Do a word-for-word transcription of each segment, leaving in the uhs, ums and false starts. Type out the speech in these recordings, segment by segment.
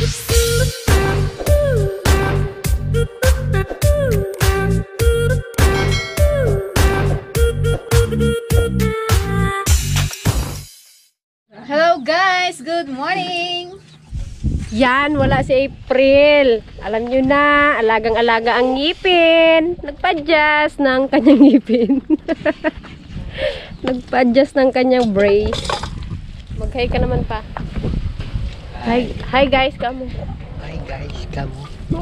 Hello guys, good morning. Yan, wala si April. Alam nyo na, alagang-alaga ang ngipin. Nagpa-adjust ng kanyang ngipin. Nagpa-adjust ng kanyang brace. Mag-hi ka naman pa. Hi, hi guys, kamo. Hi guys, kamo.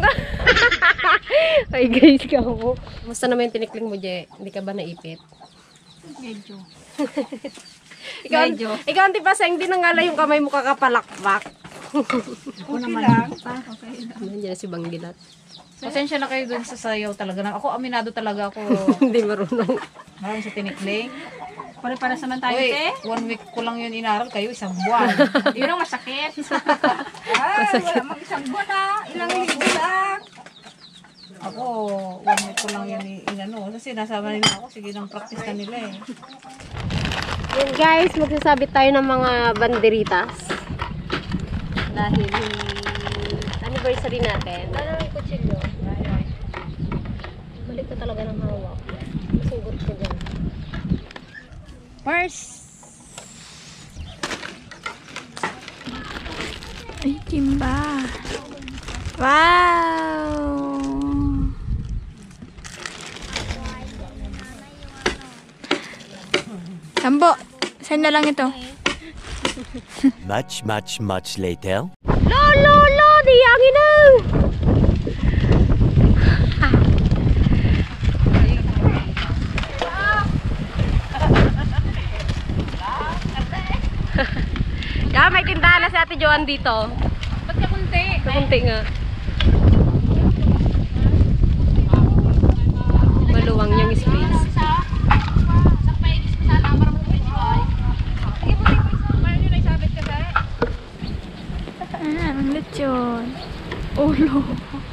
Hi guys, kamo. Kumusta naman yung tinikling mo, Je? Hindi ka ba naipit? Medyo. Ikaw, Medyo. ikaw ang tipasa, hindi nangala yung kamay mo kakapalakpak. Ako naman lang. Okay lang. Nandiyan si Banggilat. Pasensya na kayo dun sa sayaw talaga. Ako, aminado talaga ako. Hindi marunong. Marami sa tinikling. Pare-pares naman tayo, Uy, te. one week ko lang yun inaral, kayo isang buwan. Yun ang masakit. Ay, wala mang isang buwan na. Ilang linggo lang. Ako, one week ko lang yun inano. Kasi nasama nila ako, sige nang practice na nila eh. Yan guys, magsasabi tayo ng mga banderitas. Dahil anniversary natin. Ano yung kutsilyo? Balik ko talaga ng hawak. Masugot ko dyan. First. Ay, timba. Wow! Sambo, saan na lang ito? Much, much, much later. Lo, lo, lo! Di angin na! Kaya may tindahan na si Ate Joan dito. Ba't ka kunti? Kunti nga. Maluwang yung space. Ah, ang lechon. Ulo.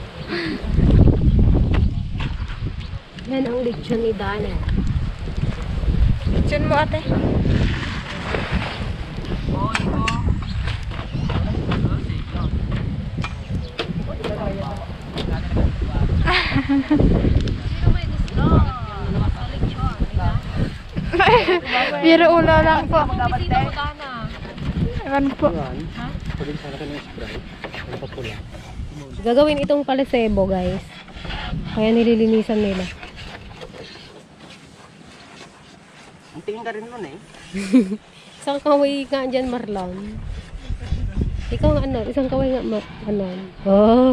Yan ang lechon ni Dana. Lechon mo, ate. Biro ulo lang po. Ewan po. Gagawin itong palesebo, guys. Kaya nililinisan nila. Ang tingin ka rin nun eh. Isang kaway nga dyan, Marlon. Ikaw nga ano, isang kaway nga, Mar ano. Oh.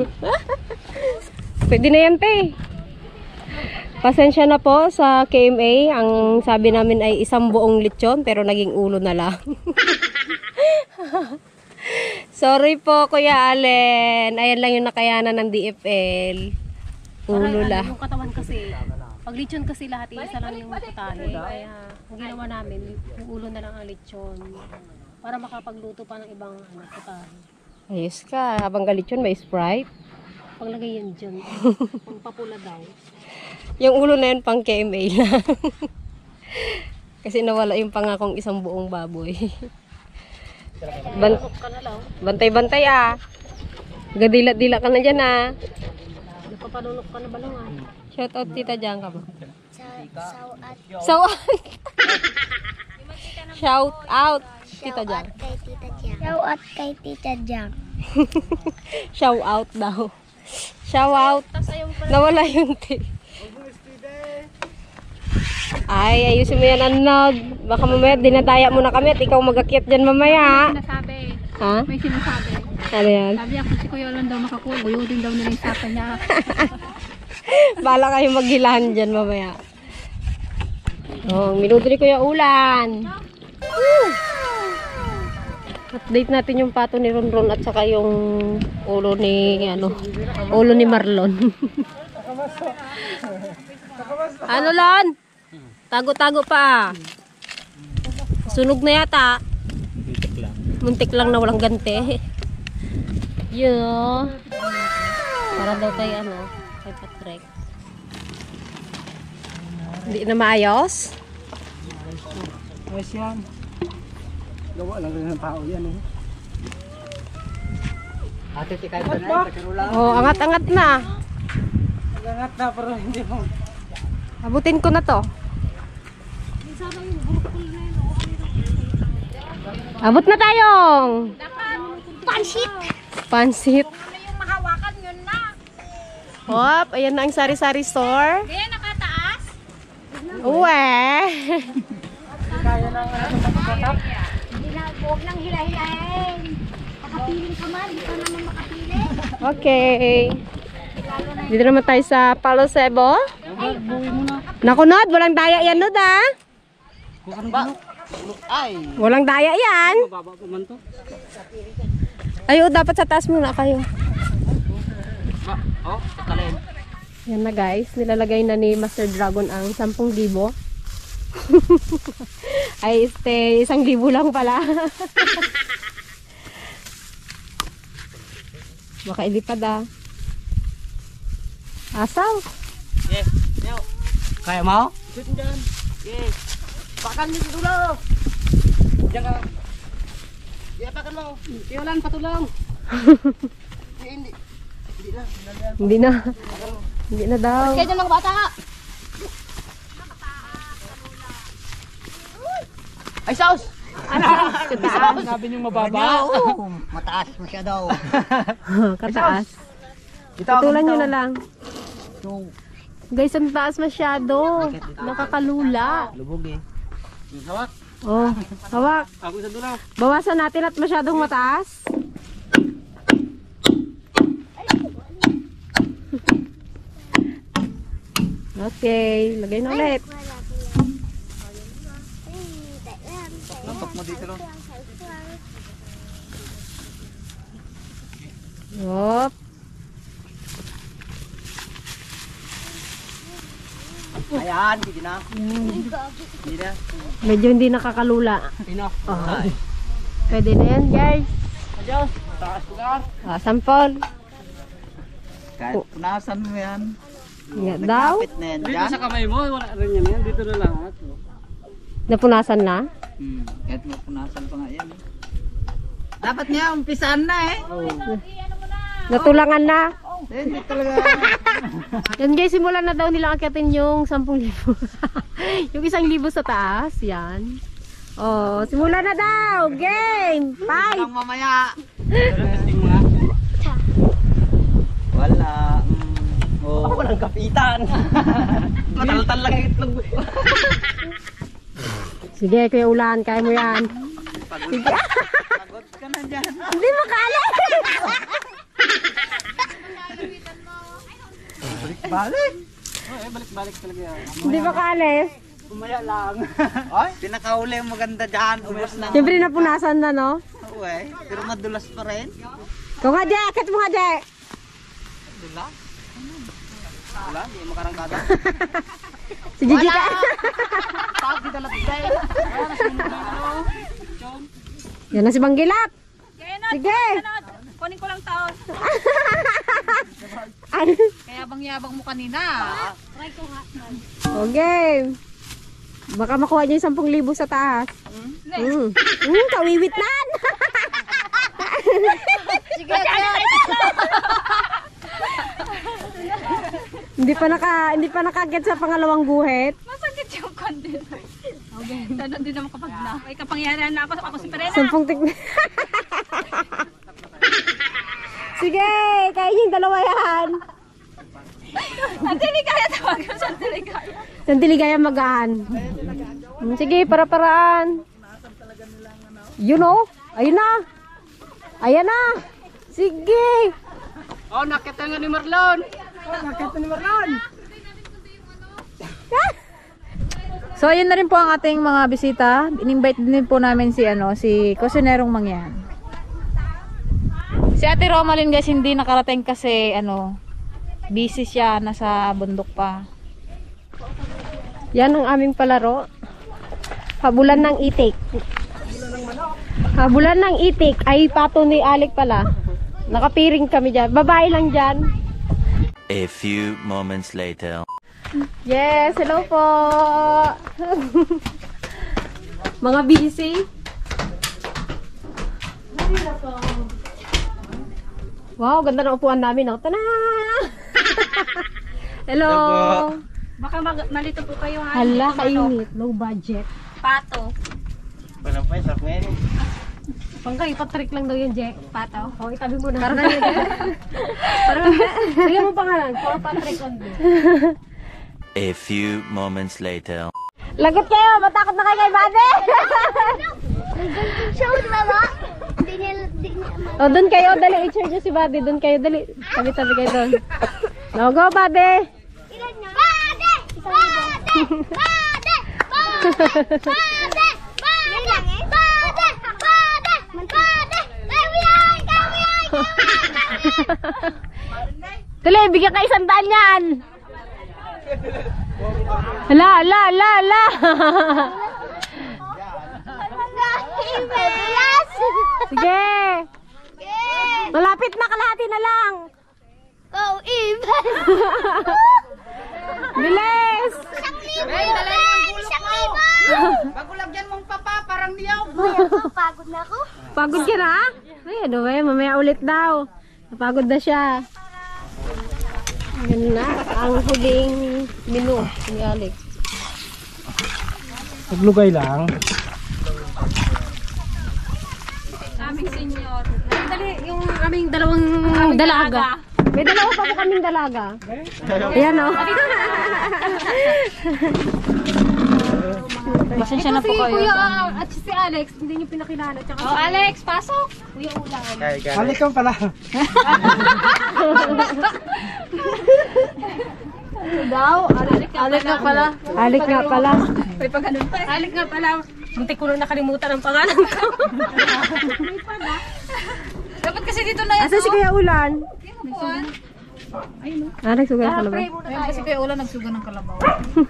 Pwede na yan, te. Pasensya na po sa K M A. Ang sabi namin ay isang buong lechon, pero naging ulo na lang. Sorry po, Kuya Allen. Ayan lang yung nakayanan ng D F L. Ulo lang. Yung katawan kasi, pag lechon kasi lahat, isa lang yung putahe. Kaya, ang ginawa namin, yung ulo na lang ang lechon. Para makapagluto pa ng ibang ano, putahe. Ayos ka. Habang galechon, may Sprite. Paglagay yan dyan, pang papula daw. Yung ulo na yun, pang K M A lang. Kasi nawala yung pangakong isang buong baboy. Ban Bantay-bantay ah. Gadila-dila ka na dyan ah. Nagpapanunok ka na balungan. Shout out Tita Jang ka ba? Shout Shout Shout out Tita Jang. kay Tita Jang. Shout out kay Tita Jang. Shout out daw. Shout out. Nawala yung T. Ay, ayusin mo yan, anog. Baka mamaya dinadaya mo na kami at ikaw mag-akyat dyan mamaya. Sinasabi. Ha? May sinasabi. Ano yan? Sabi ako si Kuya Olan daw makakuha. Buyudin daw nila yung sapa niya. Bala kayo maghilahan dyan mamaya. Oh, minuto ni Kuya Ulan. Woo! Update natin yung pato ni Ronron at saka yung ulo ni ano, ulo ni Marlon. Ano Lon? Tago-tago pa. Sunog na yata. Muntik lang. Muntik lang na walang gante. Yun. Para daw kay ano, kay Patrick. Hindi na maayos? Ayos yan. Gawa lang rin ng tao yan eh. Ate, tikay ko na. Takirulang. Oh, angat-angat na. Angat na, pero hindi mo. Abutin ko na to. Abot na tayong. Pansit! Pansit. Ano yung mahawakan yun na? Hop, ayan na ang sari-sari store. Hindi, nakataas. Uwe. Hindi na, huwag nang hila-hilahin. Makapiling ka man, di ka naman makapiling. Okay. Dito naman tayo sa Palo Cebo. Naku, Nod, walang daya yan, Nod, ha? Ay! Walang daya yan. Mababa ko man to. Ayo, dapat sa taas muna kayo. Oh, takalin. Yan na guys, nilalagay na ni Master Dragon ang sampung libo. Ay, este, isang libo lang pala. Baka ilipad ah. Asaw. Yes, yo. Kaya mo? Shoot dyan. Yes. Pakan niyo dulu. Diyan ka. Di apakan mo. Tiyolan, patulong. Hindi. Hindi na. Hindi na. Hindi na daw. Kaya dyan mga bata. Ay, saus! Sabi niyong mababa. Oo, mataas masyado. Kataas. Ito, Patulan nyo na lang. So, Guys, ang taas masyado. Nakakalula. lubog eh. Hawak. Oh, hawak. Ako sa dulaw. Bawasan natin at masyadong mataas. Okay, lagay na ulit. Lampak mo dito lang. Hop. Ayan, hindi na. Hindi na. Medyo hindi nakakalula. Enough. Oh. Pwede na yan, guys. Adios. Taas lugar. Ah, sample. Kahit punasan mo yan. Yan daw. Kapit na yan. Dito sa kamay mo, wala rin yan yan. Dito na lahat. Napunasan na. Hmm. Kahit mapunasan pa nga yan. Dapat niya, umpisan na eh. Natulangan na. Eh, hindi talaga. Yan guys, simulan na daw nila akyatin yung sampung libo. Yung isang libo sa taas. Yan. Oh, simulan na daw. Game. Fight. Ang mamaya. Wala. Mm. Oh. Ako walang kapitan. Mataltal lang ang itlog. Sige, Kuya Ulan. Kaya mo yan. Sige. Pagod ka na dyan. Hindi makali. Balik. Oh, eh, balik-balik talaga yan. Hindi makali. Umaya lang. Ay, pinakahuli ang maganda dyan. Ubos na. Siyempre napunasan na, no? Oo eh. Pero madulas pa rin. Kung nga, Jack. Akit mo nga, Jack. Dulas? Wala, hindi makarangkada. Si Gigi ka. Tawag di dalat day. Wala, nasunod na ano. Chon. Yan na si Banggilap. Sige. Kunin ko lang taon. Ano? Kaya bang-yabang mo kanina. Okay. Baka makuha niyo yung sampung libo sa taas. Mm. Mm, kawiwit na. Sige, kaya. Hindi pa naka hindi pa nakaget sa pangalawang guhit. Masakit yung kondil. Okay. Tanon din naman kapag na. May kapangyarihan na ako. Ako si Perena. Sampung tik. Sige, kaya yung dalawa yan. Sandali kaya tawagan. Sandali kaya. Sandali kaya magaan. Mm, sige, para-paraan. You know? Ayun na. Ayan na. Sige. Oh, nakita nga ni Marlon. So ayun na rin po ang ating mga bisita. In-invite din po namin si ano, si Kusinerong Mangyan. Si Ate Romalyn guys hindi nakarating kasi ano, busy siya, nasa bundok pa. Yan ang aming palaro. Habulan ng itik. Habulan ng itik. Ay, pato ni Alec pala. Nakapiring kami dyan. Babae lang dyan. A few moments later. Yes, hello po. Mga busy. Wow, ganda ng upuan namin, oh. Tana! Hello! Baka mag- malito po kayo ha. Hala, kainit. Low budget. Pato. Wala pa, sarap ngayon. Pangkay, patrick lang daw yun, Je. Pato. Oh, itabi mo na. Parang ganyan. Parang sige mo pangalan. For Patrick only. A few moments later. Lagot kayo! Matakot na kayo kay Buddy! Siya mo ba? Hindi niya, hindi niya. Oh, doon kayo. Dali, i-charge nyo si Buddy. Doon kayo, dali. Tabi-tabi kayo doon. Now, go, Buddy! Ilan niya? Bade! Bade! Bade! Bade! Bade! Bade! Bade! Bade! Bade! Kami ay! Kami ay! Dali, bigyan ka isang daan yan! Hala, hala, hala, hala! Yes! Sige! Malapit na, kalahati na lang! Go, even! Bilis! Isang libo! Ben! Isang libo! Bago lagyan mong papa, parang niyaw. Pagod na ako. Pagod ka na? Ay, ano ba yun? Mamaya ulit daw. Napagod na siya. Yan na, ang huling menu ni Alex. Paglugay lang. Aming senyor. Dali, yung aming dalawang dalaga. May dalawa pa po kaming dalaga. Ayan o. Pasensya na po Si kayo. Kuya at si Alex, hindi niyo pinakilala. Tsaka Oh, Alex, pasok. Kuya Ulan. Halik ka pala. Daw, Alex, Alex nga pala. Alex nga pala. May pag ganun pa. Alex nga pala. Munti ko nang nakalimutan ang pangalan ko. Dapat kasi dito na yan. Asa si Kuya Ulan? Alex, huwag ka ba? Ayun kasi kaya ulan nagsuga ng kalabaw.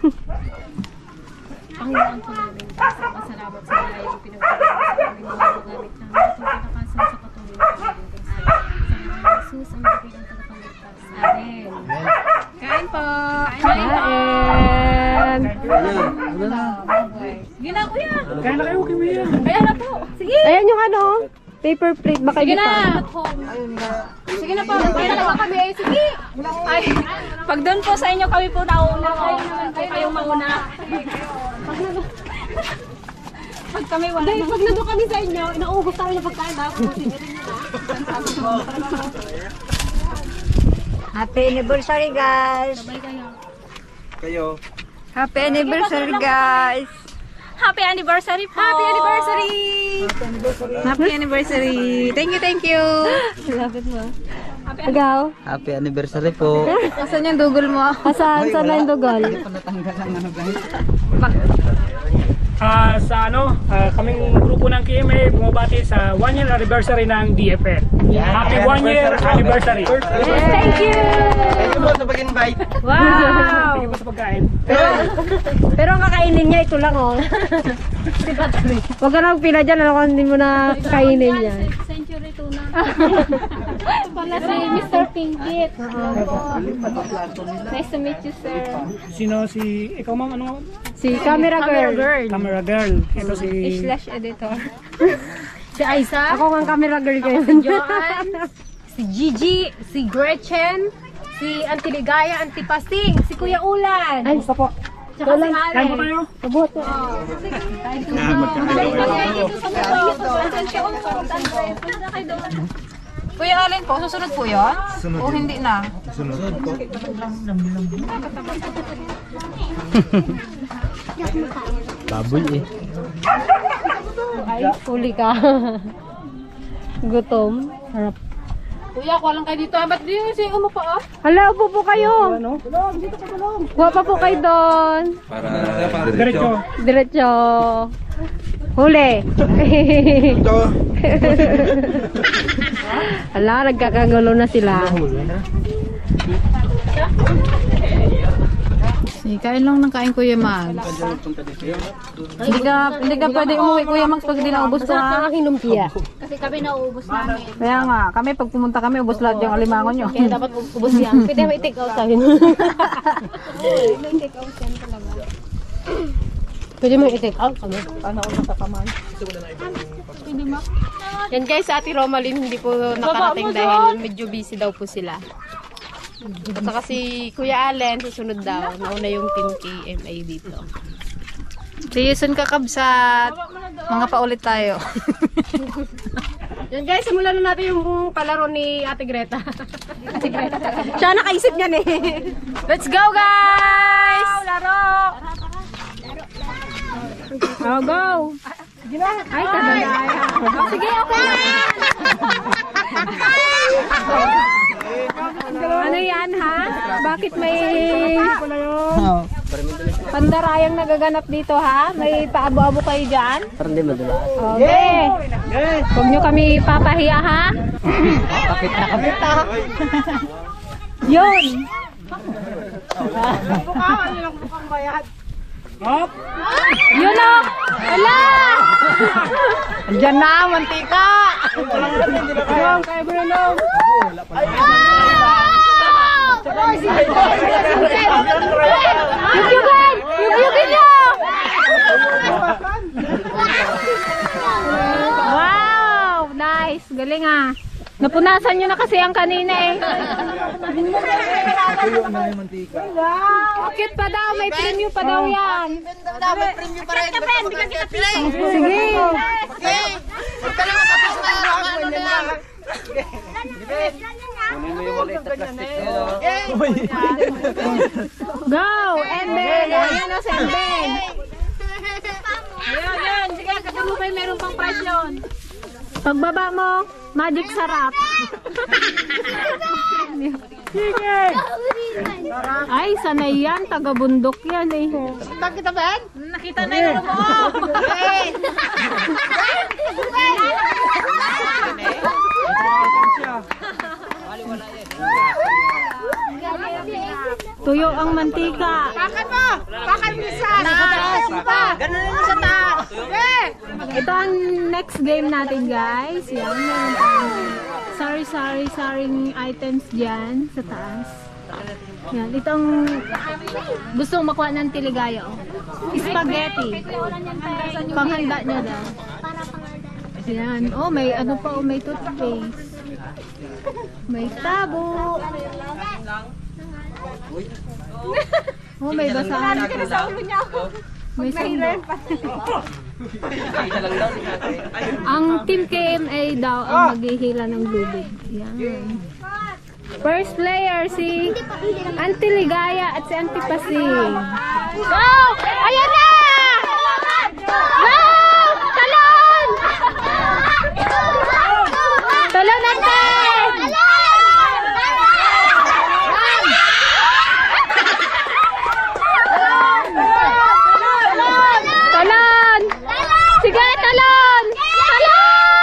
Panginoon po namin, pasalamat sa mga yung pinagpapalala sa aming mga gamit namin. Itong pinakasan sa patuloy na pagkakas. Sa mga Jesus, ang dakilang tagapagligtas. Amen. Kain po. Kain! Sige na kuya. Kaya na kayo, Kimia. Kaya na po. Sige. Ayan yung ano, paper plate. Baka Sige di pa. na. Sige na po. Kaya na kami ay sige. Ay, pag doon po sa inyo kami po nauna. Kayo naman po kayong mauna. Pag kami wala. Dahil pag nandun kami sa inyo, inauubos tayo ng pagkain. Happy anniversary, guys. Kayo. Happy anniversary, guys. Happy anniversary po. Happy anniversary. Happy anniversary. Thank you, thank you. Lapit mo. Ikaw? Happy anniversary po. Asan yung dugol mo? Asan? Saan na yung dugol? Ah, sa ano, ah, kaming grupo ng K M A bumabati sa one year anniversary ng D F F. Happy one year anniversary. Thank you! Thank you po sa pag-invite. Wow! Sige po sa pagkain. Pero, pero ang kakainin niya, ito lang oh. Huwag ka na magpila dyan, ano kung hindi mo na kainin yan. Century tuna. Pala si Mister Pinkit. Nice to meet you, sir. Sino si ikaw ma'am ano? Si camera girl. Camera girl. Ito si Slash editor. Si Aiza. Ako nga camera girl kayo. Joanne, si Gigi, si Gretchen, si Auntie Ligaya, Auntie Pasing, si Kuya Ulan. Ay, isa po. Tsaka si kain po Ale. tayo. Abot. Kuya Allen po, susunod po yun? O hindi na? Baboy eh. Ay, huli ka. Gutom. Harap. Kuya, kuha lang kayo dito. Ba't di yung siya mo pa ah? Hala, upo po kayo. Kuha pa po kayo doon. Diretso. Diretso. Huli. Hala, nagkakagulo na sila. Sige, kain lang ng kain Kuya Mags. Hindi ka, hindi ka pwede umuwi Kuya Mags pag di na ubos ko Masarap ang ha. aking lumpia. Kasi kami nauubos namin. Kaya nga, kami pag pumunta kami, ubos lahat yung alimangon nyo. Kaya dapat ubos yan. Pwede may take out sabi mo. Pwede mo i-take out kami. Paano ako nakakamay? Pwede Yan guys, sa Ate Romalyn hindi po nakarating dahil medyo busy daw po sila. At saka si Kuya Allen, susunod daw. Nauna yung Team K M A dito. See you soon, kakabsat. Mga paulit tayo. Yan guys, simulan na natin yung palaro ni Ate Greta. Ate Greta. Siya nakaisip niyan eh. Let's go, guys! Laro! Oh, go! Ay, kadalaya. Sige, okay na. Ano yan, ha? Bakit may pandarayang nagaganap dito, ha? May paabo-abo kayo dyan? Parang di madulas. Okay. Huwag nyo kami papahiya, ha? Kapit na kapit na. Yun! Hop! Yun o! Wala! Diyan na, mantika! Yung kay Bruno. Yugyugin! Yugyugin nyo! Wow! Nice! Galing ah! Napunasan nyo na kasi ang kanina eh. Cute pa daw, may premium pa daw yan. May premium pa rin. Sige. Go! Emben! Ayan o si Emben. Ayun, yun. Sige, katalupay meron pang price yun. Pagbaba mo, magic sarap. Sige! Ay, sanay yan. Taga-bundok yan eh. Nakita ba yan? Nakita na yung mo! Tuyo ang mantika. Pakan mo! Pakan mo sa taas! Ganun na sa taas! Ito ang next game natin guys. Yan, meron tayong sari-sari-saring items dyan sa taas. Yan, itong gustong makuha ng tiligaya. Oh. Spaghetti. Panghanda niya daw. Yan. Oh, may ano pa, oh, may toothpaste. May tabo. Oh, may basahan pa. May sandok. Ang Team K M A daw ang maghihila ng lubid. Yan. First player si Auntie Ligaya at si Auntie Pasing. Go! Ayan na! Go! Talon! Talon natin! Talon! Sige, talon! Talon!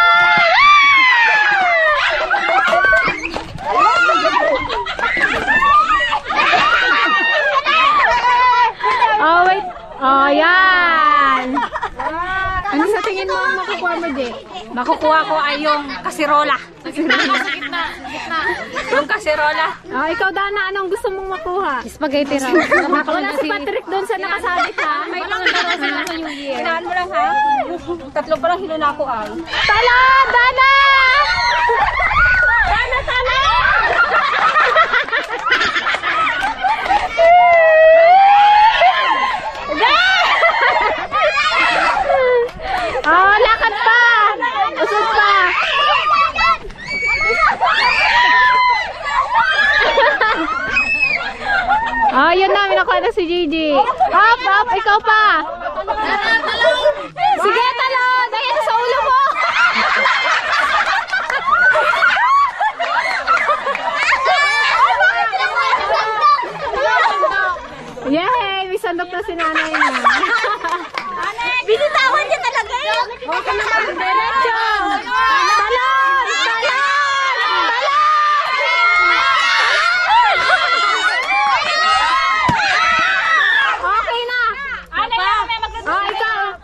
Oh, wait. Oh, yan. Ano sa tingin mo ang makukuha mo, Jay? Makukuha ko ay yung kasirola. Sa gitna, sa gitna, sa gitna. Yung kasirola. Oh, ikaw, Dana, anong gusto mong makuha? Spaghetti raw. Wala si Patrick doon sa nakasabit, ha? May pangalaro sila sa New Year. Hinaan mo lang, ha? Tatlo pa lang hinuna ko ay. Talon! Dana! Dana, Dana! Oh, lakad pa! Usod pa! Oh, yun na, minakuha na si Gigi. Hop, hop, ikaw pa! Sige, talon! Ayan sa ulo mo! Yay! May sandok na si nanay niya. Binitawan niya talaga yun. Okay naman, diretso! Talon! Talon! Okay na! Ano yan? May magluto. Oh, ikaw!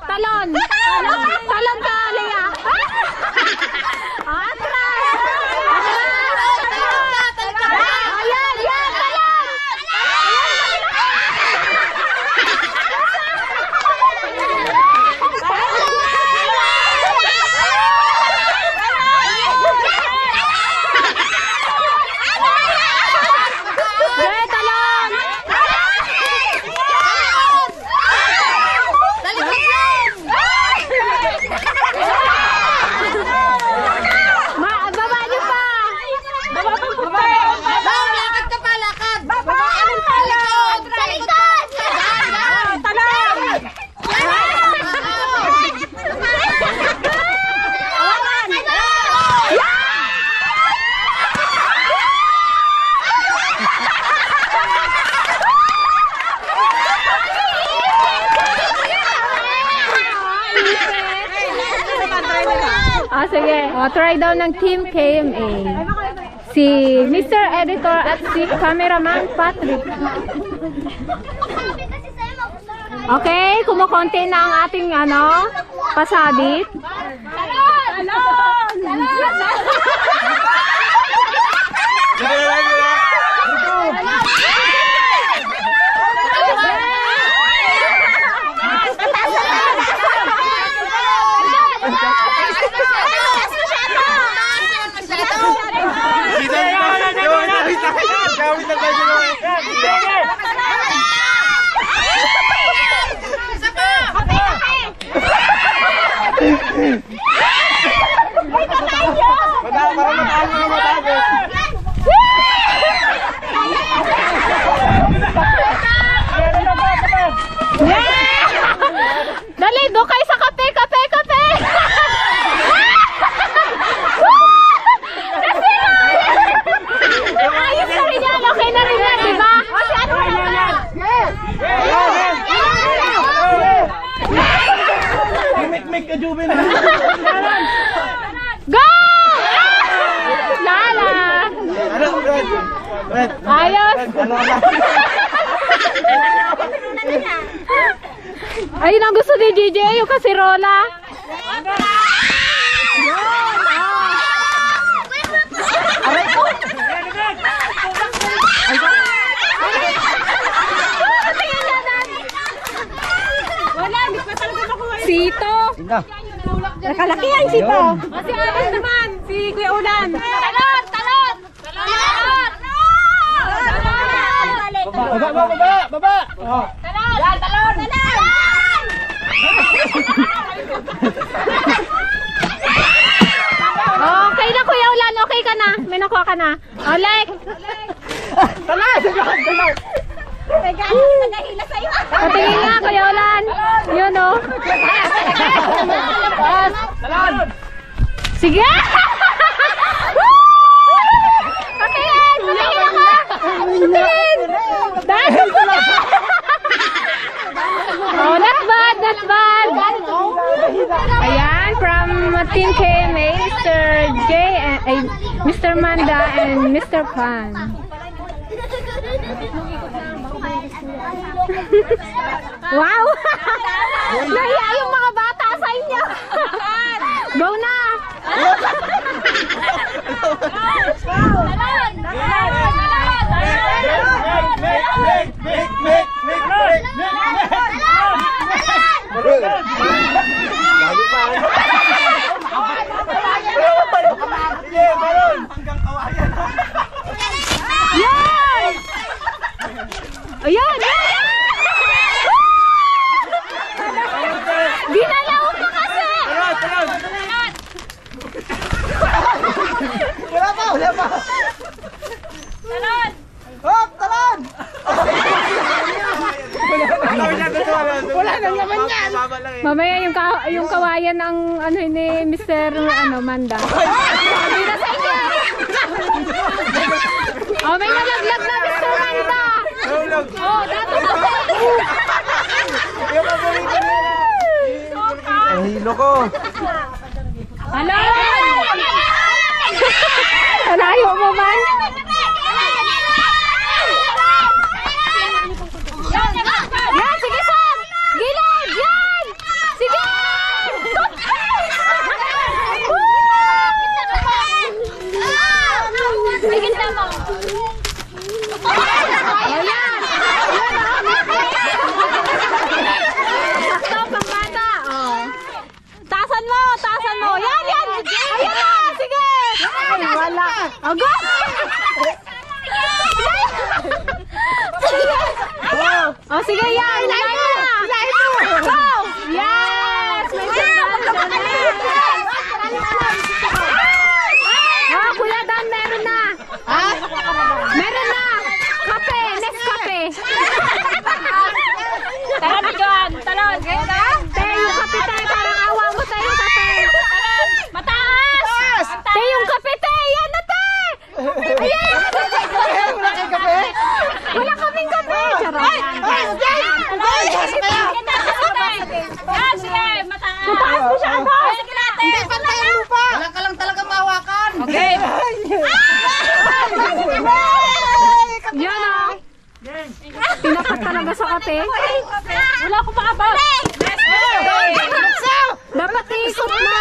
sige. O, try daw ng Team K M A. Si Mister Editor at si Cameraman Patrick. Okay, kumukonti na ang ating ano, pasabit. Talon! Talon! Dali, doon kayo sa kape, kape, kape! Ayos na rin yan, okay na rin yan, diba? O, si ano na ba? Mik-mik ka, Jubin. Go! Lala! Ayos! Ayun ang gusto ni J J, yung kasirola. Sito. Nakalaki ang sito. Si Alan naman, si Kuya Ulan. Talon! Talon! Talon! Baba, baba, baba, baba. Talon! Talon! Talon! Okay na Kuya Ulan, okay ka na. May nakuha ka na. Olek! Talon! Talon! Nagahila sa'yo. Patingin nga Kuya Ulan. Yun o. Talon! Sige! Patingin! Patingin ako! Patingin! Dahil! Oh, not bad, not bad. Ayan, from Team K M A, Mister J, and, ay, Mister Manda, and Mister Pan. Wow! Nahiya yung mga bata sa inyo. Go na! Yan! Ayan! Ginalaw ko kasi! Wala pa, wala pa. Talon! Hop, talon! Wala nang naman yan. Mamaya yung, ka yung kawayan ng ano ni Mister ano, Manda. Hindi na sa inyo! Oh, may nalaglag na Mister Manda! Oh, dato kasi! Ang hilo ko. Hello! Alayo mo man? Yan, sige Sam! Gilid! Yan! Sige! Sige mo! Ayan! Sakto pang bata! Tasan mo! Tasan mo! Yan! Yan! Ayan na! Sige! Ay, wala! Agos! Oh, sige yan! Yan na! Go! Yes! May oh, Kuya Dan, meron na! Ha? Meron na! Kape! Next kape! Talon ni John! Talon! Te, yung kape tayo! Parang awa mo tayo yung kape! Mataas! Te, yung kape te! Yan na te! Ayan! Wala kang kape? Wala kaming kape! Charot! Ay! Ay! Ay! Ay! Yan! talaga sa kape. Wala ko pa abot. Dapat iikot mo.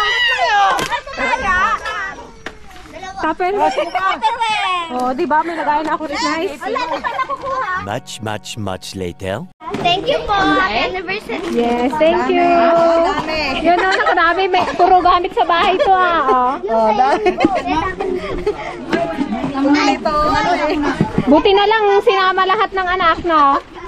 Tupper. Oh, di ba may nagayon ako rin nice. Much, much, much later. Thank you po. Happy anniversary. Yes, thank you. Yun o, nakadami. May puro gamit sa bahay to ah. Oh. Buti na lang sinama lahat ng anak, no?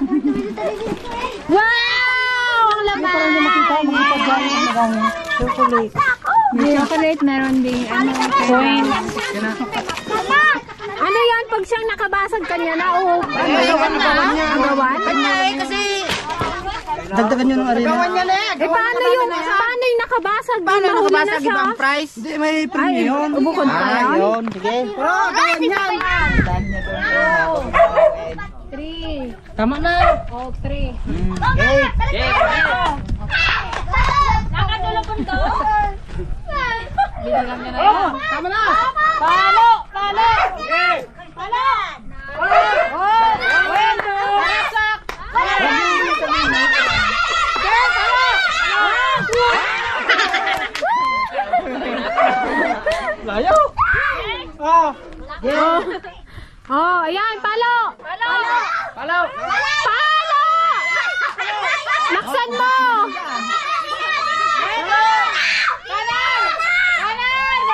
Wow! Ang laman! Chocolate. May chocolate, meron ding ano, coin. Ano yan? Pag siyang nakabasag kanya na, o agawan na? Agawan? Kasi dagdagan nyo ng arena. Agawan niya na. Eh, paano yung, paano yung nakabasag? Paano Mahuli nakabasag? na siya? Ibang price? Hindi, may premium yun. Ubukod pa Ah, yan? yun. Sige. Pero agawan yan. Three. Tama na. Oh, three. Okay. Nakatulapon ko. Oh, tama na. Palo! Palo! Palo! Oh! Bueno! Wasak! Layo. Oh. Oh. Oh, ayan, palo! Palo! Palo. Palo! Laksan mo! Kanan! Kanan!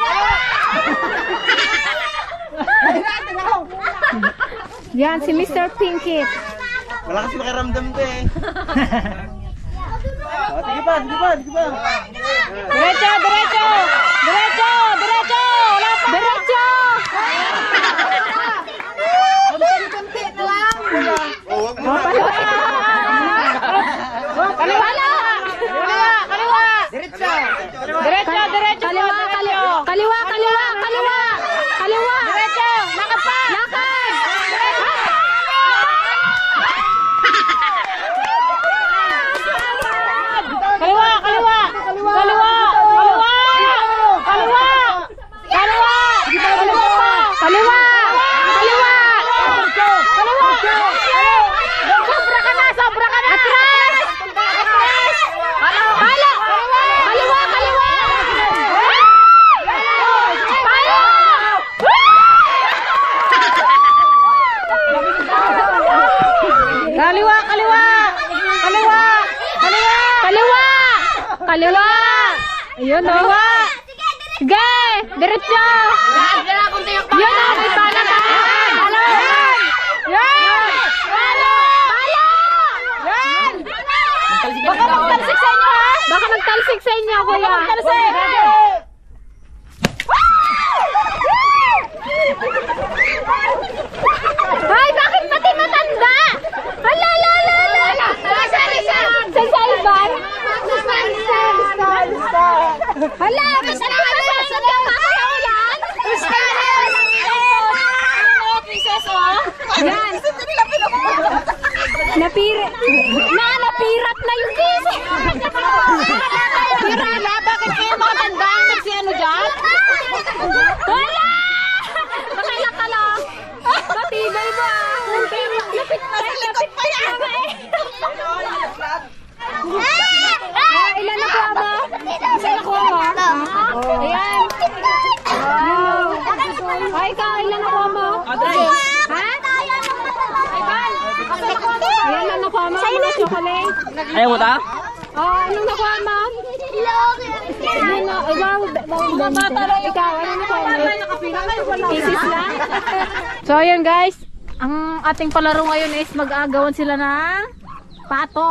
Yan, si Mister Pinkett. Wala kasi makiramdam ko eh. Oh, sige pa, sige pa, sige pa. Diretso! Diretso! Diretso! Diretso! Wala pa! Diretso! Konti-konti na lang. Oh, wag mo. Kaliwa na! Kaliwa! Kaliwa! Diretso. Diretso! Diretso! Kaliwa, kaliwa, kaliwa, kaliwa, kaliwa, kaliwa. Diretso! Nakapa! Lakad! Kaliwa! Kaliwa! Kaliwa! Kaliwa! Kaliwa! Kaliwa! Kaliwa! Kaliwa! Sobra ka na! Sobra ka na! Atras! Palo! Palo! Kaliwa, kaliwa! Palo! Kaliwa! Kaliwa! Kaliwa! Kaliwa! Kaliwa! Kaliwa! Ayun o. Kaliwa! Sige! Diretso! Yun o, may pala ka! Palo! Yan! Palo! Palo! Yan! Baka magtalsik sa inyo, ha? Baka magtalsik sa inyo, kuya. Magtalsik! Ay, bakit pati matanda? Hala, hala, hala, hala. Sa Salvan? Hala, basta na kami sa yung kakaulan. Yan. Napirat. Na, napirat na yung kiss. Pirala, bakit kayo matanda ang nagsiano dyan? Hala! Bakala ka lang. Matibay ba? Lapit pa rin, lapit pa yan. Ah, ilan nakuha mo? Isa nakuha mo? Ayan. Wow. Ay, ikaw, ilan nakuha mo? Ha? Ayan lang nakuha mo, mga chocolate. Ayaw mo ta? Oh, anong nakuha mo? Yun na, ikaw, ikaw, anong nakuha mo? Isis lang? So, ayun guys, ang ating palaro ngayon is mag-aagawan sila ng pato.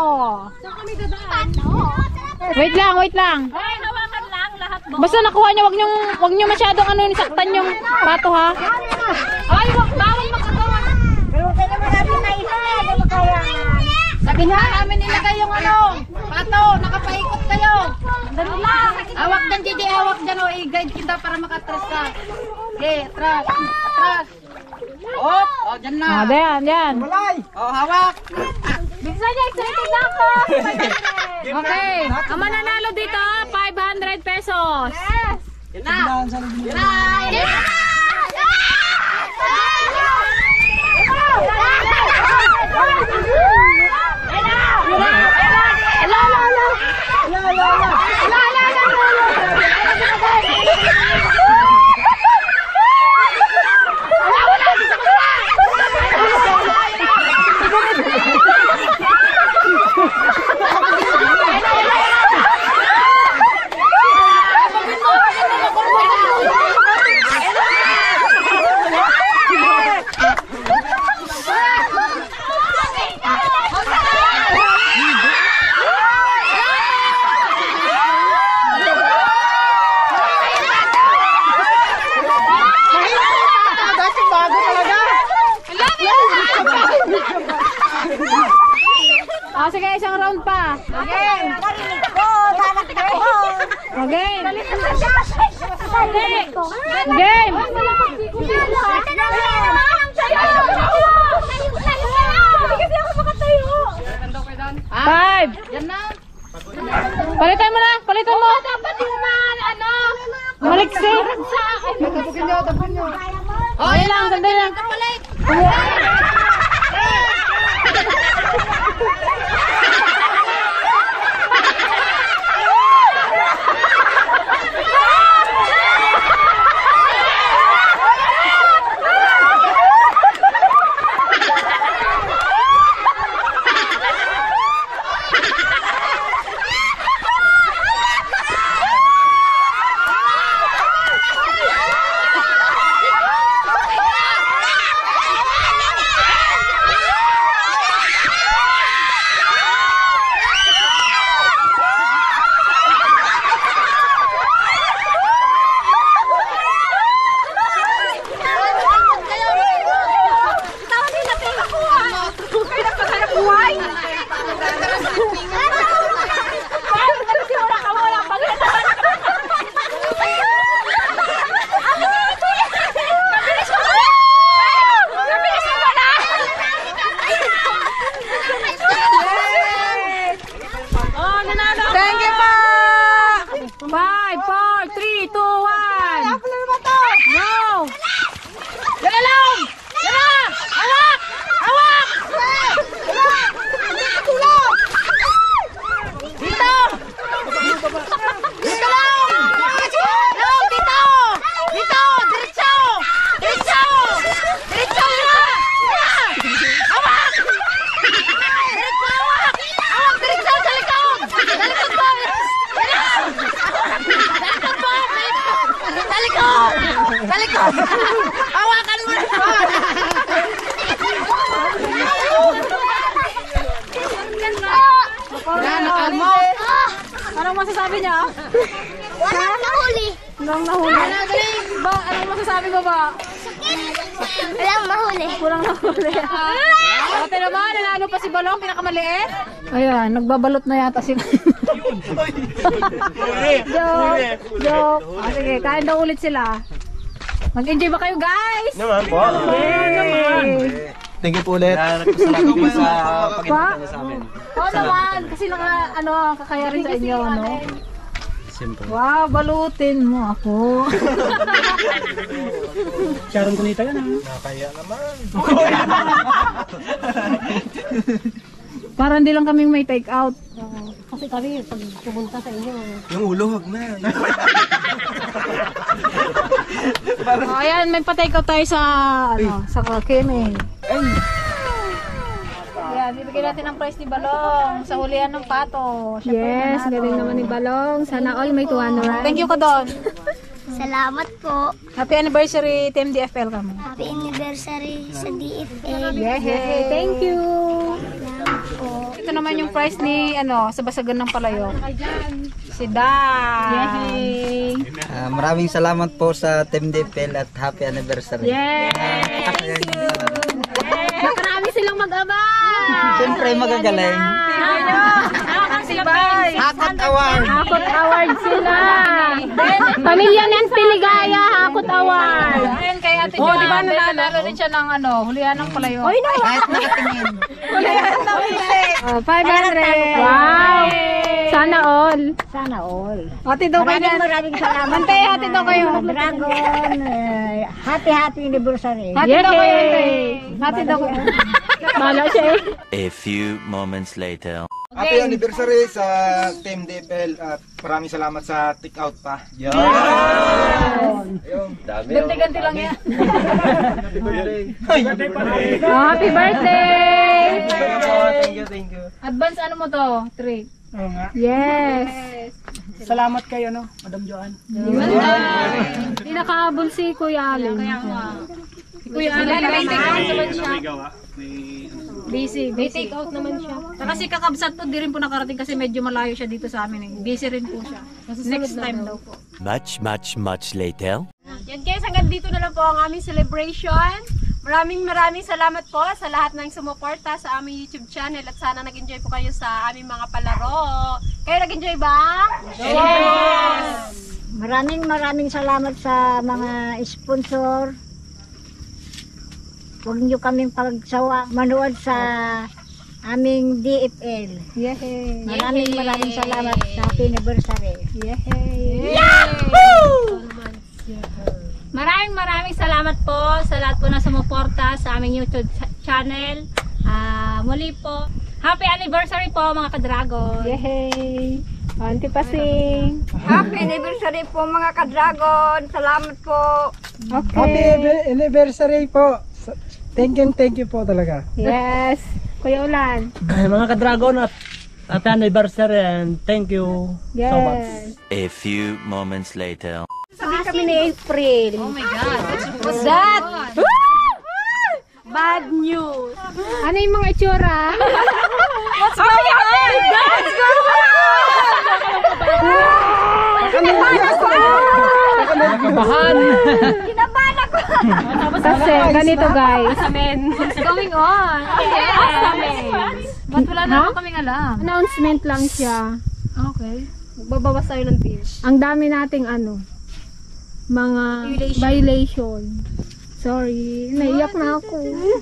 Wait lang, wait lang. Ay, hawakan lang lahat mo. Basta nakuha niyo, wag niyo wag niyo masyadong ano nisaktan yung pato ha. Ay, wag bawal makagawa. Pero kaya naman natin na isa. Ano kaya? Sabi nga namin ilagay yung ano, pato, nakapaikot kayo. Dali lang. Hawak dyan, J J, hawak dyan. O, i-guide kita para makatras ka. Okay, atras, atras. Oh, oh, dyan na. Ah, yan, yan. Oh, hawak. Bisa niya, excited na ako. Okay, ang mananalo dito, five hundred pesos. Yan na. Yan na. Yan na. isang round pa. Okay. Narinig ko. Sana ko. Okay. Game. Game. Five. Yan na. Palitan mo na. Palitan mo. Dapat yung mga ano. Maliksi. Oh, Ayun lang. Sandali lang. kapalit. Thank you po. Five, four, three, two, one. Go. Yan na lang. Yan na. Hawak. Hawak. Dito. Dito lang. No, dito. Dito. Diretso. Diretso. Diretso na. Hawak. Diretso hawak. Hawak diretso sa likod. Sa likod po. Sa likod. Sa likod. Hawakan mo na. Yan, nakalmo. Anong masasabi niya? Walang mahuli. Anong nahuli? Ba, anong masasabi mo ba? Walang mahuli. Kulang na huli. Ate naman, nanalo pa si Balong, pinakamaliit. Ayan, nagbabalot na yata sila. Joke, joke. Ah, sige, kain daw ulit sila. Mag-enjoy ba kayo, guys? Naman po. Yay! Thank you po ulit. Nagpasalamat po sa pag-invita niyo sa amin. Oo naman, kasi naka, ano, kakaya rin sa inyo, ano? Siyempre. Wow, balutin mo ako. Sharon Cunita yan, ha? Nakakaya naman. Para hindi lang kaming may take out. Kasi kami, pag pumunta sa inyo, Yung ulo, wag na. Oh, ayan, may pa-take out tayo sa, ano, sa Keme. Ayan, bibigyan natin ang prize ni Balong sa hulihan ng pato. Siya Yes, po yung galing nanalo. naman ni Balong. Sana all may two hundred. Thank you ka doon. salamat po. Happy anniversary, Team D F L kami. Happy anniversary sa D F L. Yay! Thank you. Ito naman yung prize ni, ano, sa Basagan ng Palayok. Si Dan. Yay! Ah, maraming salamat po sa Team D F L at happy anniversary. Yay! Thank you. Nakarami silang mag-ama. Siyempre magagaling. Hakot award. Hakot award sila. Pamilya ng Piligaya, Hakot award. Ayan kay Ate oh, di ba nanalo rin siya ng ano, hulihan ng Palayok. Oy, no. Kahit nakatingin. Hulihan ng Palayok. Oh, five hundred. Wow! Sana all. Sana all. Ate daw kayo. Maraming maraming salamat. Ante, ate daw kayo. Dragon. eh, happy happy anniversary. Ate daw kayo. Ate. Yay! Ate daw kayo. Bala siya eh. A few moments later. Happy anniversary sa Team D F L at maraming salamat sa take out pa. Yan. Dami. Ganti-ganti lang yan. Oh, happy birthday! Thank you, thank you. Advance ano mo to? Treat. Oo nga. Yes. Salamat kay, ano, Madam Joanne. Hindi nakahabol si Kuya Alin. Kuya, ano may take out naman siya. Busy. May take out naman siya. Saka si Kakabsat po, di rin po nakarating kasi medyo malayo siya dito sa amin. Eh. Busy rin po siya. Next time daw po. Much, much, much later. Yan guys, hanggang dito na lang po ang aming celebration. Maraming maraming salamat po sa lahat ng sumuporta sa aming YouTube channel at sana nag-enjoy po kayo sa aming mga palaro. Kayo nag-enjoy ba? Yes! Maraming maraming salamat sa mga sponsor. Huwag niyo kaming pagsawa manood sa aming D F L. Yay! Maraming maraming salamat sa happy anniversary. Yay! Yahoo! Maraming maraming salamat po sa lahat po na sumuporta sa aming YouTube ch- channel. Ah, muli po, happy anniversary po mga ka-dragon. Yay! Auntie Pasing. Happy anniversary po mga ka-dragon. Salamat po. Okay. Happy anniversary po. Thank you, thank you po talaga. Yes. Kuya Ulan. Mga ka-dragon at happy anniversary and thank you Yes. so much. A few moments later. Sabi kami ni April. Oh my God, what's that? Bad news. Ano yung mga itsura? What's going on? What's going on? Kinabahan ako! Nakabahan. Kinabahan ako! Kasi ganito guys. What's going on? Yes! Ba't wala na Ha? kaming alam? Announcement lang siya. Okay. Babawas tayo ng team. Ang dami nating ano, mga Violation. violation. Sorry, naiyak na ako.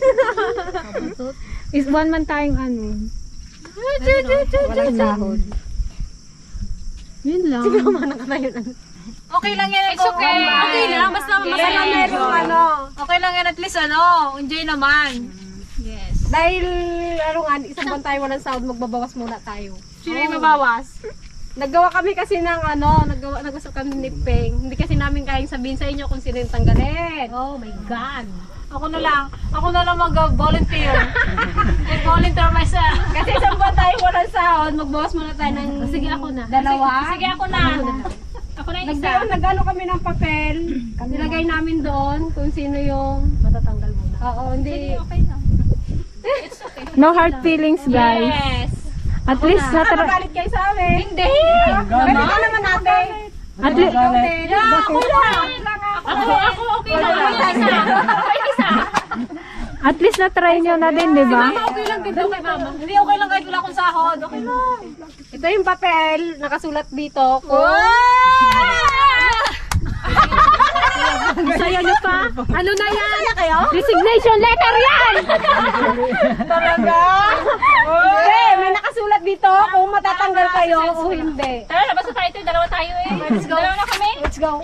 Is one man tayong ano. Walang sahod. Yun lang. Okay lang yan. It's okay. Okay lang. Basta masaya meron ano. Okay lang yan. At least ano, enjoy naman. Yes. Dahil ano nga, isang buwan tayo walang sahod, magbabawas muna tayo. Sino yung mabawas? Naggawa kami kasi ng ano, naggawa, nag-usap kami ni Peng. Hindi kasi namin kayang sabihin sa inyo kung sino yung tanggalin. Oh my God. Ako na lang. Ako na lang mag-volunteer. Mag-volunteer myself. Kasi isang buwan tayo walang sahod, magbawas muna tayo ng sige ako na. Dalawa? Sige, sige ako na. Ako na yung isa. Nag-ano kami ng papel. Nilagay namin doon kung sino yung matatanggal muna. Oo, hindi. Okay lang. It's okay. No hard feelings guys. Yes. At least natara- Galit kayo sa amin. Hindi. Pwede ka naman natin. At least Yeah, ako lang. Ako, ako, okay lang. Okay, isa. at least na-try nyo na din, di ba? Okay lang din daw kay mama. Hindi, okay lang kahit wala akong sahod. Okay lang. Ito yung papel. Nakasulat dito. Saya nyo pa? Ano na yan? Resignation letter yan! Talaga? Hindi, may nakasulat dito kung matatanggal kayo o hindi. Tara, labas na tayo ito. Dalawa tayo eh. Let's go. Dalawa na kami. Let's go.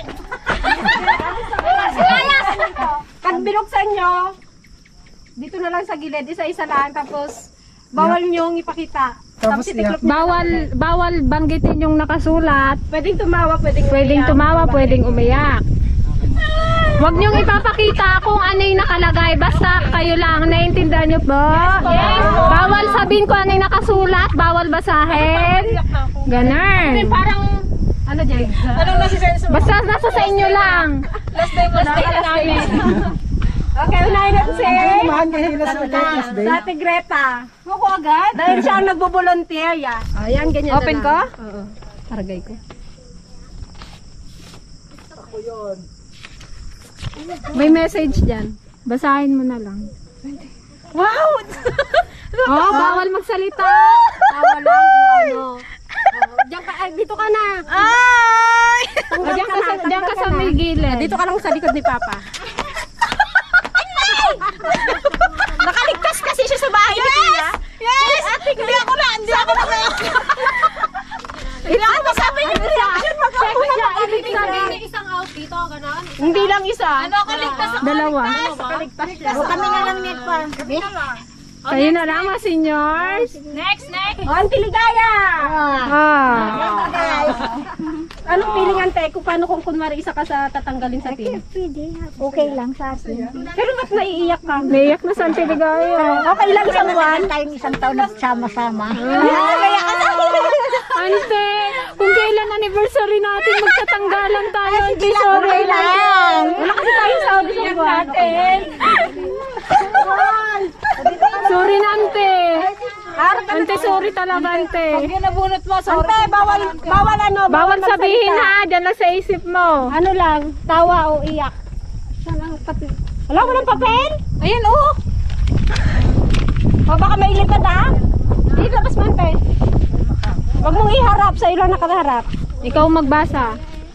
Pag binuksan nyo, dito na lang sa gilid, isa-isa lang, tapos bawal nyong ipakita. Tapos itiklop nyo. Bawal, bawal banggitin yung nakasulat. Pwedeng tumawa, pwedeng umiyak. Pwedeng tumawa, pwedeng umiyak. Huwag niyong ipapakita kung ano yung nakalagay. Basta kayo lang. Naiintindihan niyo po? Yes. Bawal sabihin kung ano yung nakasulat. Bawal basahin. Ganun. Parang, ano dyan? Anong nasa sa Basta nasa sa inyo lang. last day, last day na namin. Okay, unahin natin si Mahal ka hila sa Christmas Day. sa Ate Greta. Ako agad? Dahil siya ang nagbo-volunteer. Yan. Ayan, ganyan Open na ko? lang. Oo. Taragay ko. May message dyan. Basahin mo na lang. Wow! Oh, bawal magsalita. Tawa lang o ano. Oh, diyan ka, ay, dito ka na. Ay! Diyan ka sa, diyan ka sa may gilid. Dito ka lang sa likod ni Papa. Nakaligtas kasi siya sa bahay ni Kuya. Yes! Ate, hindi ako na, hindi ako na. Ilan ba sabi niyo reaction mag-ako na May isang outfit. Oh, ganon. Hindi lang isa. Ano, kaligtas ako. Dalawa. Nakaligtas siya. O kami nga lang net pa. Kayo na lang mga seniors. Next, next. O, Auntie Ligaya! Ah. Anong feeling ante kung paano kung kunwari isa ka sa tatanggalin sa team? Pwede. Okay lang sa akin. Pero ba't naiiyak ka? Naiyak na Santa Ligaya. Okay lang isang buwan. Tayong isang taon nagsama-sama. Kaya ka na. Ante, kung kailan anniversary natin, magtatanggalan tayo. Ante, sorry Okay lang. lang. Wala kasi tayong sahod isang buwan. Sorry na, Ante. Ante, sorry talaga, Ante. Pag yun nabunot mo, sorry. Ante, bawal, bawal ano, Bawal sabihin magsalita. ha, dyan lang sa isip mo. Ano lang, tawa o iyak. Wala, walang papel? Ayan, oh. O, baka may lipad, ah. Ilabas mo, ante. Huwag mong iharap sa ilo nakaharap. Ikaw magbasa.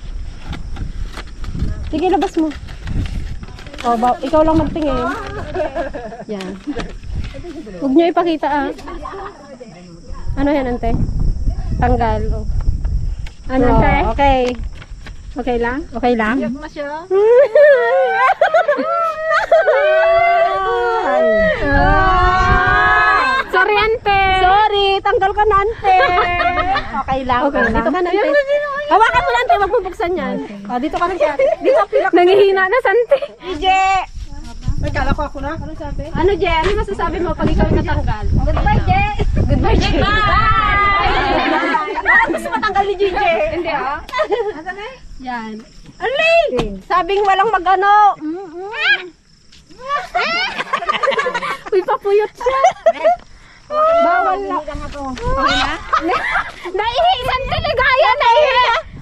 Sige, labas mo. O, ba ikaw lang magtingin. Yan. Huwag nyo ipakita, ah. Ano yan, ante? Tanggal, oh. Ano, Oh, ante? okay. Okay lang? Okay lang? Iyak na siya. Sorry, ante. Sorry, tanggal ka na, ante. Okay lang. Okay lang. Dito ka na, ante. Hawakan mo na, ante. Wag mo buksan yan. O, dito ka na siya. Dito, pilak. Nangihina na, sante. Je! Ay, kala ko ako na. Ano sabi? Ano, Je? Ano masasabi mo pag ikaw natanggal? Goodbye, Je! Goodbye, Je! Bye! Parang gusto matanggal ni Gigi. Hindi, ah. Asan eh? Yan. Ali! Sabing walang mag-ano. Uy, papuyot siya. Bawal na. Okay na? Naihi, sante, ligaya, naihi.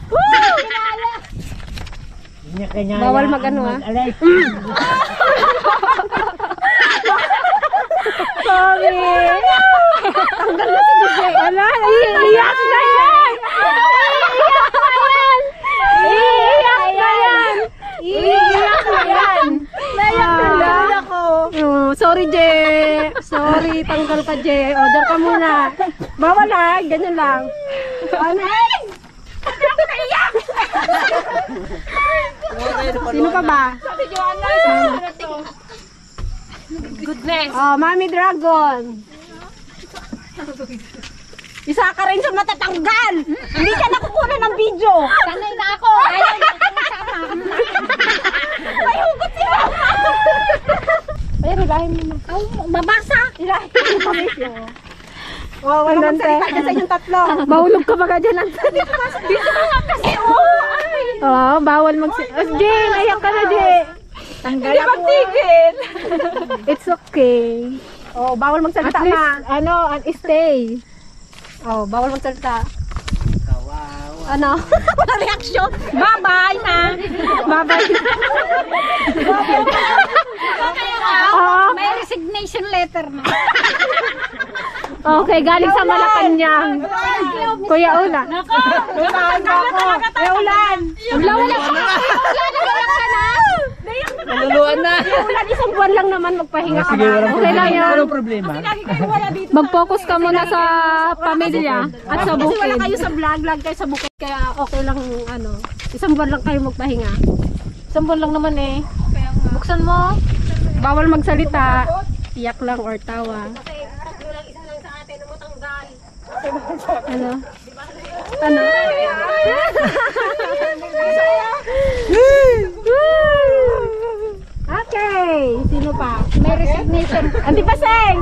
Bawal mag-ano, ah. Sorry. Tanggal na si Gigi. Wala, iiyak na yan. Iiyak na yan. Iiyak na yan. Naiyak na lang ako. Oh, sorry, Je. Sorry, tanggal ka, Je. O, dyan ka muna. Bawal, ha? Ganyan lang. Ano? Hindi ako naiyak! Sino pa ba? Sabi Joanna, Goodness. oh, Mami Dragon. Isa ka rin sa matatanggal. Hindi ka nakukuha ng video. Sanay na ako. Ayaw na ako sama. May hugot si Mama. Ayan, ilahin mo na. Oh, mabasa. Ilahin mo pa video. Oh, wala magsalita dyan sa inyong tatlo. Mahulog ka ba dyan, ante? Dito ka nga kasi, oh. Oo, bawal mag... Oh, Jane, ayak ka na, Jane. Hindi magtigil. It's okay. Oh, bawal magsalita, At least, ma. ano, an- stay. Oh, bawal magsalita. Ano? Walang reaction. Bye-bye na. Bye-bye. Oh, may resignation letter na. Okay, galing sa Malacanang. Kuya Ula. Nako. Ulan na talaga tayo. Ulan. Wala, wala ka. Wala na, wala ka na. Maluluan na. Ulan, isang buwan lang naman magpahinga ka. Sige, walang Okay lang problema. yan. Walang problema. Lagi kayo wala dito. Mag-focus ka muna sa pamilya at sa Kasi wala bukid. kayo sa vlog, vlog kayo sa bukid. Kaya okay lang, ano, isang buwan lang kayo magpahinga. Isang buwan lang naman eh. Buksan mo. Bawal magsalita. Tiyak lang or tawa. Ano? Ano? Okay. Sino pa? May resignation. Ante Paseng!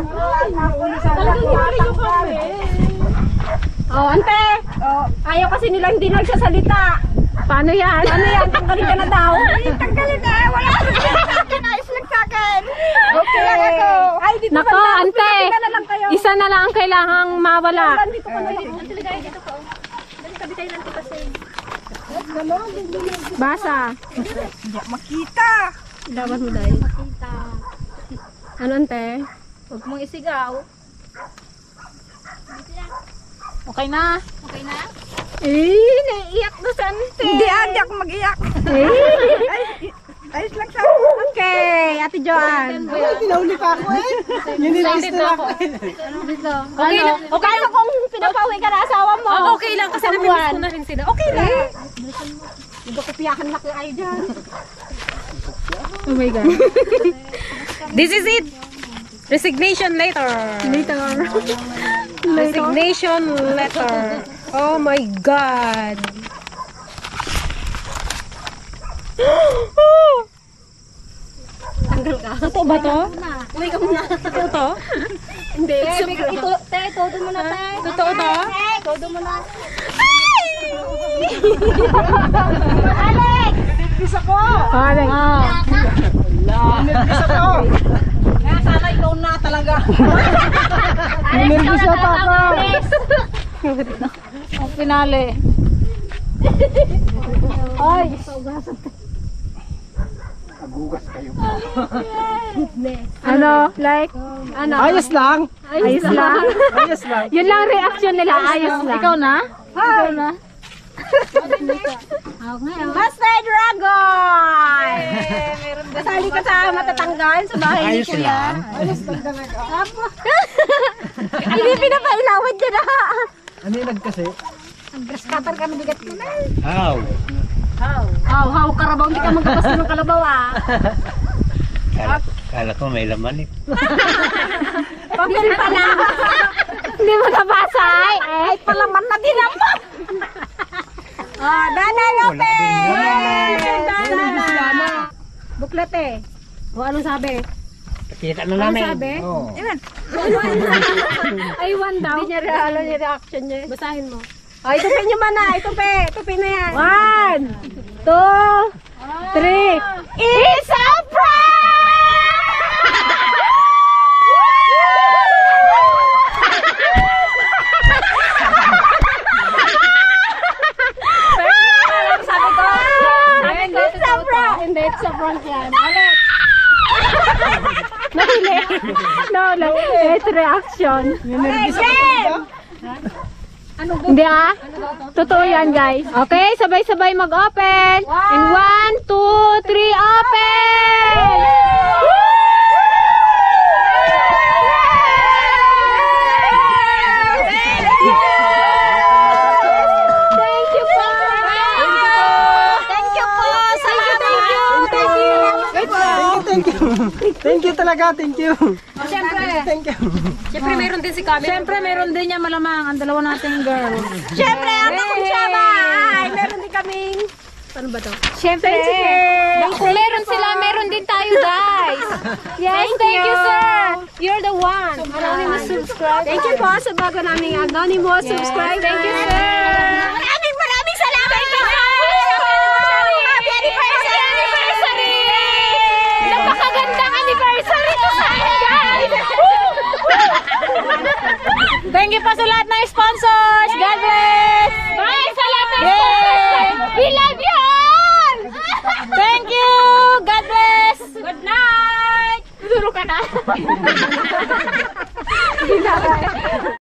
Oh, ante! Oh, ayaw kasi nila hindi nagsasalita. Paano yan? Ano yan? Tanggalin ka na daw. Tanggalin na. Wala ka sa akin. Ayos lang sa akin. Okay. Ay, dito Nako, ka na. ante. Dito na lang kayo. Isa na lang ang kailangang mawala. Dito ka na lang. Dito ka dito ka. Dali tabi tayo ng Paseng. Basa. Makita. Dapat mo dahil. Makita. Ano, ante? Huwag mong isigaw. Okay na. Okay na? Eh, naiiyak na sa ante. Hindi, hindi ako mag-iyak. Eh. Ayos lang sa okay, Ate Joanne. Tinahuli pa ako eh. Excited na ako. Dito. Okay lang. Okay lang kung pinapawi ka na asawa mo. Oh, okay lang kasi namiss ko na rin sila. Okay lang. Hindi ko piyakan na kayo dyan. Oh my God. This is it. Resignation letter. Later. Resignation letter. Oh my God. Tanggal ka. Totoo ba to? Uy ka muna. Totoo to? Hindi. Ito, te, todo mo na, te. Totoo to? Todo mo na. Alex! Nipis ako! Alex. Nipis ako! Kaya sana ikaw na talaga. Nervous na pa ako. Ang finale. Ay! Maghugas kayo. Ano? Like? Ano? Ayos lang. Ayos lang. Ayos lang. Yun lang reaction nila. Ayos lang. Ikaw na? Ikaw na? Master Dragon! Kasali ka sa matatanggan sa bahay ni Ayos Kuya. lang. Hindi pinapailawan dyan na. Ano yung nagkasi? Ang grass cutter ka mabigat ko na. How? Haw, haw, karabaw. Hindi ka magkabas ng kalabaw ah. Kala, kala ko may laman eh. Papel pala. Hindi mo nabasa ay. Ay, palaman na din naman. Ah, Dana Lopez! Dana! Buklat eh. O, ano sabi? Kita na namin. Ano sabi? Oh. Ay, one daw. Hindi niya rin alam yung reaction niya. Basahin mo. Ay, tupin nyo man na. Itupi. Tupi na yan. One, two, three. It's a prank! Sabi ko. It's a prank. Hindi, it's a prank yan. Ulit. Nahili. No, like, it's reaction. Hey, Jen! Hindi ah. Totoo yan, guys. Okay, sabay-sabay mag-open. In one, two, three, open! Thank you po! Thank you po! Thank you, thank you! Thank you! Thank you. Thank you talaga. Thank you. Siyempre, Thank you. siyempre meron din si Kami. Siyempre, meron din niya malamang ang dalawa nating girl. Siyempre, ang akong siyama! Ay, meron din kaming... Ano ba to? Siyempre, kung meron sila, meron din tayo, guys. Yes, thank, you, sir. You're the one. Anonymous subscriber. Thank you po sa bago naming anonymous subscriber. Thank you, sir. Maraming maraming salamat po! Happy anniversary! Anniversary! Napakagandang anniversary to sa akin, guys. Thank you po sa lahat ng sponsors. God bless! Bye sa lahat ng sponsors. We love you all! Thank you! God bless! Good night! Tutulog ka na.